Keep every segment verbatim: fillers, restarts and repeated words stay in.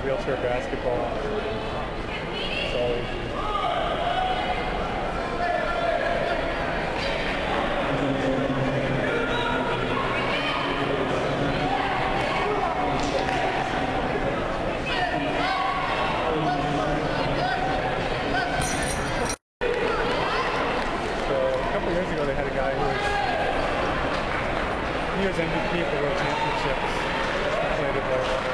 wheelchair basketball. That's all we do. Years ago, they had a guy who was he was M V P for World Championships. He played it very well.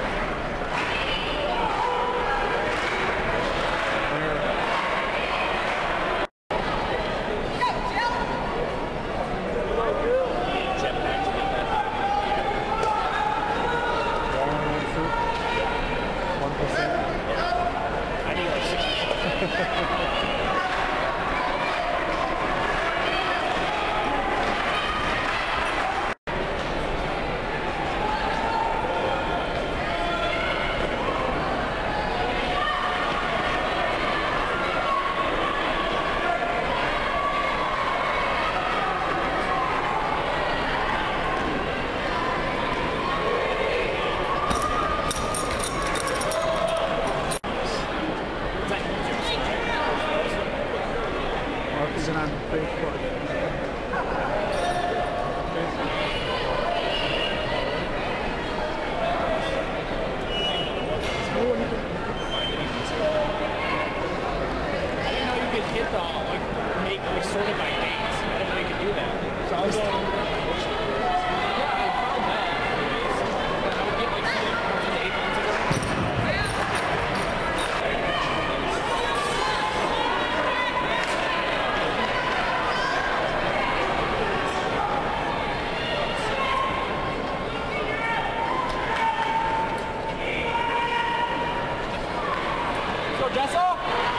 One percent. I think like sixty. Isn't on Facebook. I didn't know you could hit the, like, make, like, sort of by days. I didn't know you could do that. So I was going, yeah, I found that. I would get, like, something that comes in eight months ago. So, Jessel?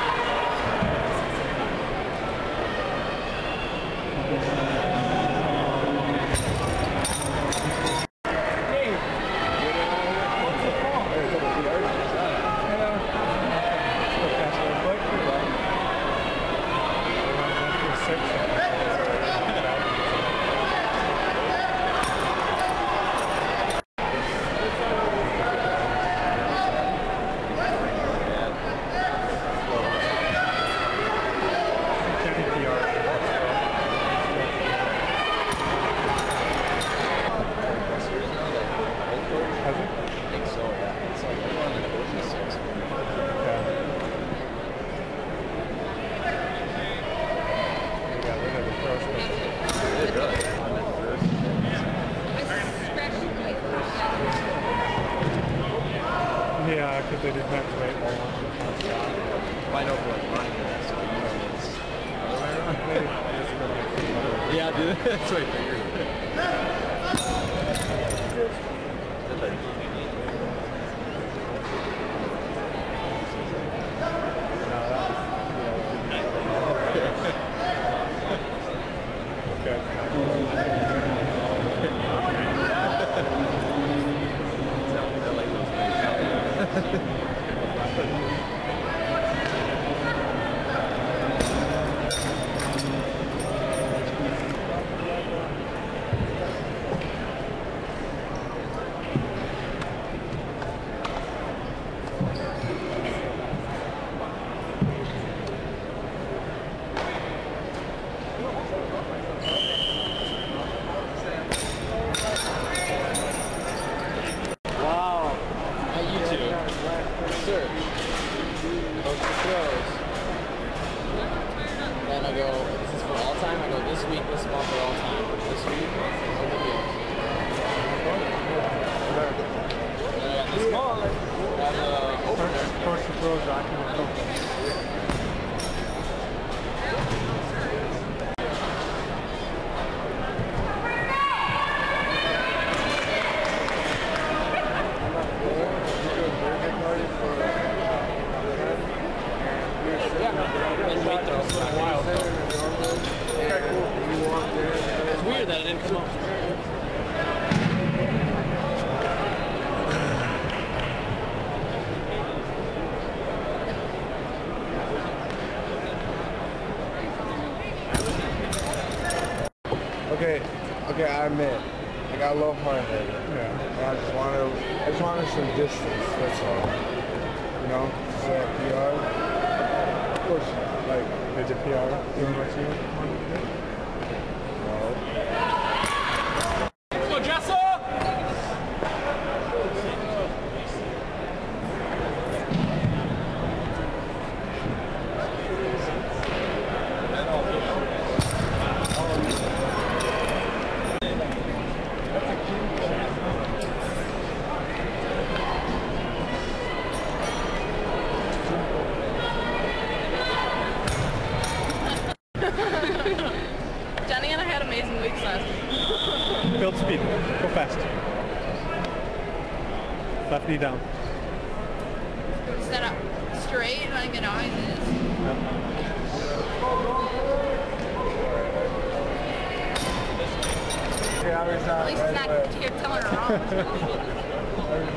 Yeah, because they didn't have to wait long. I know for like running this, so you know, yeah, dude, that's what I And I go, this is for all time? I go, this week, this month, for all time. This week, no big deal. And I got this month, I have the opener. First the pros rocking with Coco. It's weird that it didn't come up. Okay, okay, I admit, I got a little hard-headed. Yeah. And I just wanted, I just wanted some distance, that's all. You know, set P R. Of course, like, did the P R doing what you wanted to do? No. Go, Jessa! Jenny and I had amazing weeks last week. Build speed. Go fast. Left knee down. Set up straight and I get noises. At least it's not here telling her wrong.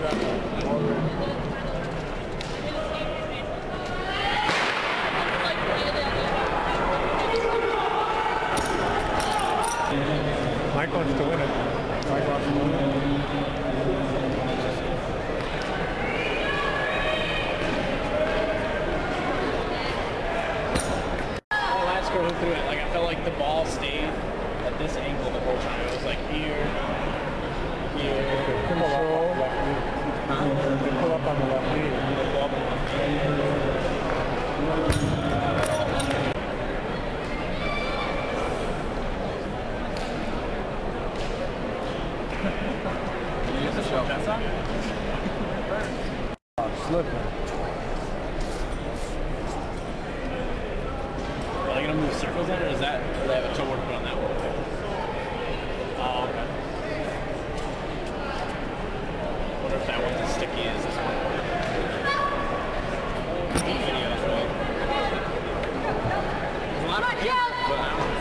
Mike wants to win it. Mike wants to win it. Last go through it, like I felt like the ball stayed at this angle the whole time. It was like here, here, Control. Left knee. They pull up on the left knee. the ball on the Use the show. Jessa? Slipping. Are they gonna move circles in, or is that, or they have a toe working on that one? Oh, okay. Wonder if that one's as sticky as this one. These videos, right? There's a lot of people, but I don't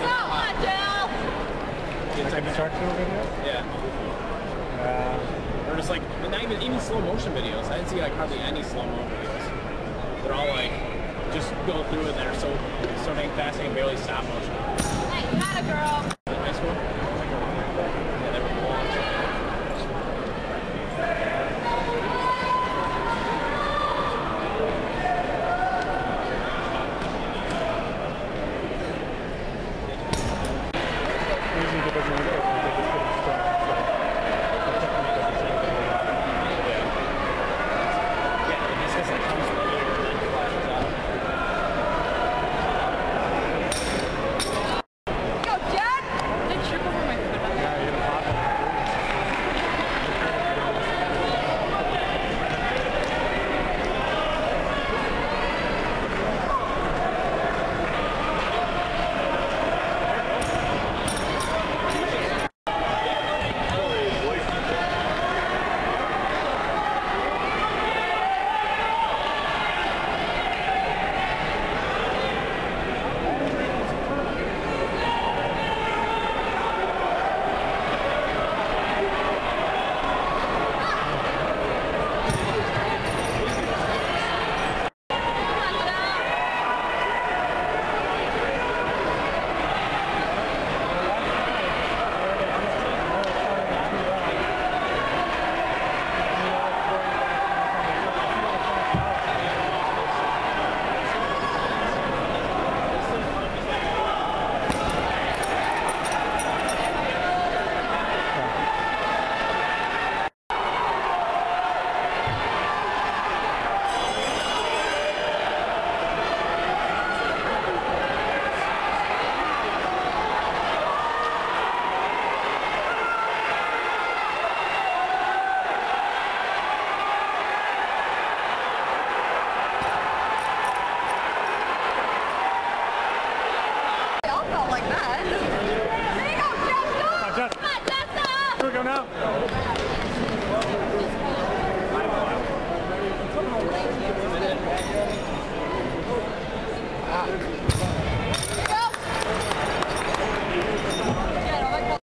know. It's like Instructional video? yeah. Uh, Or just like, not even, even slow motion videos. I didn't see like hardly any slow mo videos. They're all like, just go through and they're so, so dang fast they can barely stop motion. Hey, not a girl.